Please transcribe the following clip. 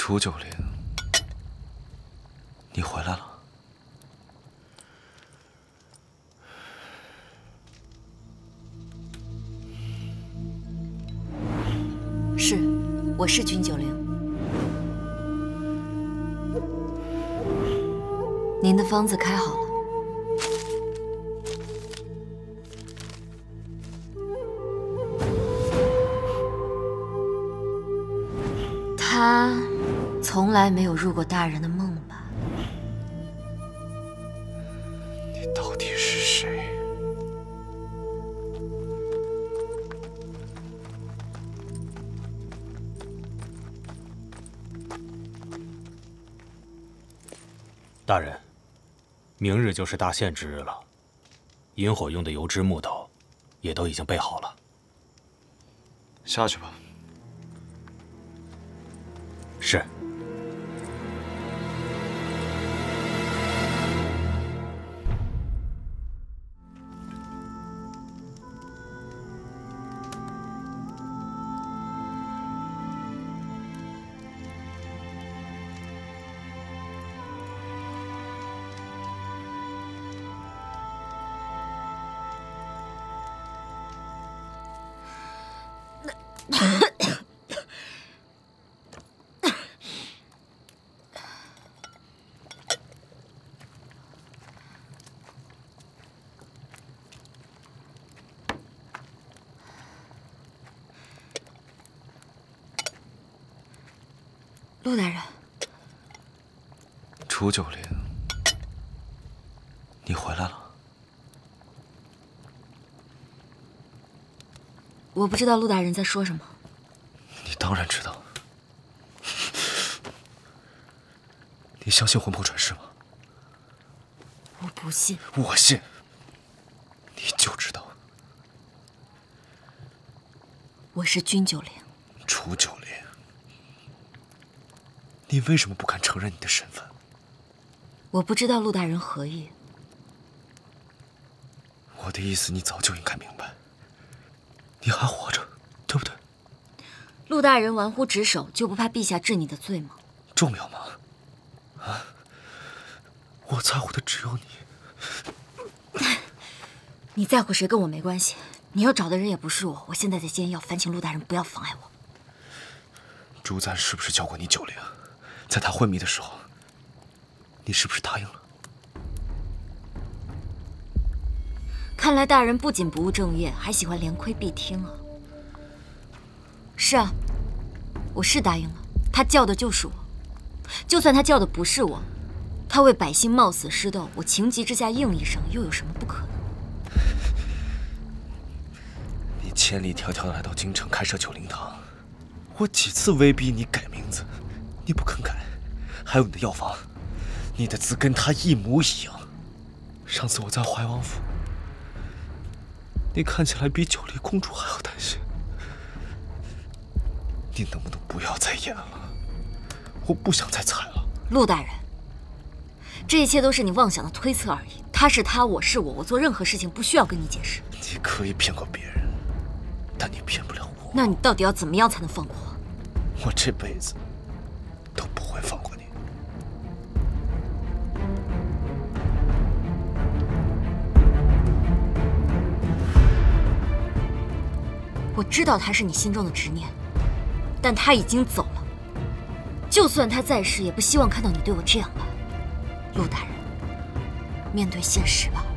楚九龄，你回来了。 是，我是君九龄。您的方子开好了。 他从来没有入过大人的梦吧？ 你到底是谁？ 大人，明日就是大限之日了，引火用的油脂、木头也都已经备好了。 下去吧。 是。 陆大人， 楚九龄，你回来了。 我不知道陆大人在说什么。 你当然知道。你相信魂魄转世吗？ 我不信。 我信。你就知道。 我是君九龄。 楚九龄。 你为什么不敢承认你的身份？ 我不知道陆大人何意。 我的意思你早就应该明白。你还活着，对不对？ 陆大人玩忽职守，就不怕陛下治你的罪吗？ 重要吗？啊！我在乎的只有你。 你在乎谁跟我没关系。你要找的人也不是我。我现在在煎药，烦请陆大人不要妨碍我。 朱瓒是不是教过你九龄？ 在他昏迷的时候，你是不是答应了？ 看来大人不仅不务正业，还喜欢连亏必听啊。是啊，我是答应了。他叫的就是我，就算他叫的不是我，他为百姓冒死施斗，我情急之下应一声，又有什么不可能？ 你千里迢迢来到京城开设九龄堂，我几次威逼你改名字。 你不肯改，还有你的药方，你的字跟他一模一样。上次我在怀王府，你看起来比九黎公主还要担心。你能不能不要再演了？我不想再猜了。 陆大人，这一切都是你妄想的推测而已。他是他，我是我，我做任何事情不需要跟你解释。 你可以骗过别人，但你骗不了我。 那你到底要怎么样才能放过我？ 我这辈子。 都不会放过你。 我知道他是你心中的执念，但他已经走了。就算他在世，也不希望看到你对我这样吧，陆大人。面对现实吧。